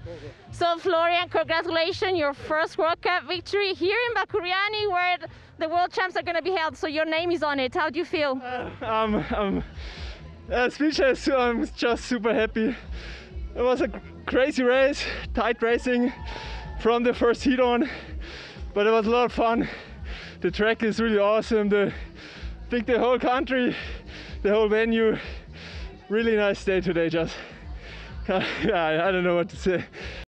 So Florian, congratulations, your first World Cup victory here in Bakuriani, where the World Champs are going to be held. So your name is on it. How do you feel? I'm speechless. I'm just super happy. It was a crazy race, tight racing from the first heat on, but it was a lot of fun. The track is really awesome. I think the whole country, the whole venue, really nice day today. Just, yeah, I don't know what to say.